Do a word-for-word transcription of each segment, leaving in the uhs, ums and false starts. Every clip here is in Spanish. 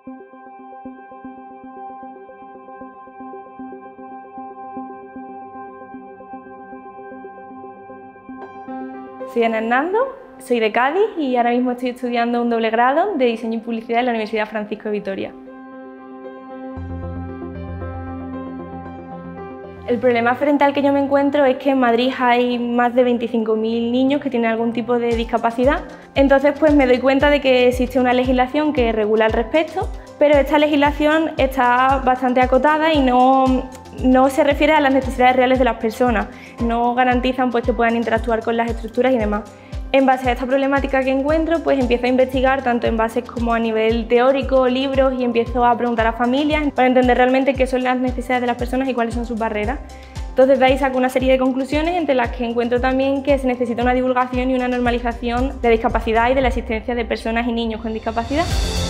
Soy Ana Hernando, soy de Cádiz y ahora mismo estoy estudiando un doble grado de Diseño y Publicidad en la Universidad Francisco de Vitoria. El problema frente al que yo me encuentro es que en Madrid hay más de veinticinco mil niños que tienen algún tipo de discapacidad. Entonces pues me doy cuenta de que existe una legislación que regula al respecto, pero esta legislación está bastante acotada y no, no se refiere a las necesidades reales de las personas. No garantizan pues, que puedan interactuar con las estructuras y demás. En base a esta problemática que encuentro, pues empiezo a investigar tanto en bases como a nivel teórico, libros, y empiezo a preguntar a familias para entender realmente qué son las necesidades de las personas y cuáles son sus barreras. Entonces de ahí saco una serie de conclusiones, entre las que encuentro también que se necesita una divulgación y una normalización de discapacidad y de la existencia de personas y niños con discapacidad.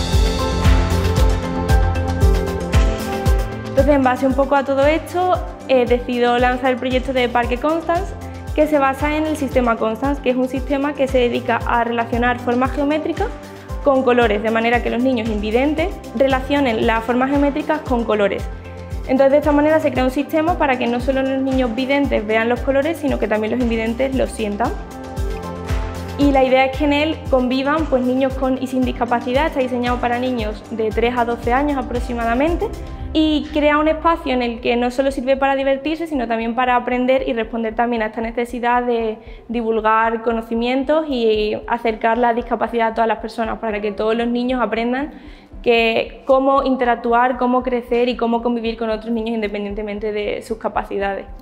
Entonces, en base un poco a todo esto, he decidido lanzar el proyecto de Parque Constance, que se basa en el sistema Constance, que es un sistema que se dedica a relacionar formas geométricas con colores, de manera que los niños invidentes relacionen las formas geométricas con colores. Entonces, de esta manera se crea un sistema para que no solo los niños videntes vean los colores, sino que también los invidentes los sientan. Y la idea es que en él convivan pues, niños con y sin discapacidad. Está diseñado para niños de tres a doce años aproximadamente, y crea un espacio en el que no solo sirve para divertirse, sino también para aprender y responder también a esta necesidad de divulgar conocimientos y acercar la discapacidad a todas las personas, para que todos los niños aprendan que cómo interactuar, cómo crecer y cómo convivir con otros niños independientemente de sus capacidades.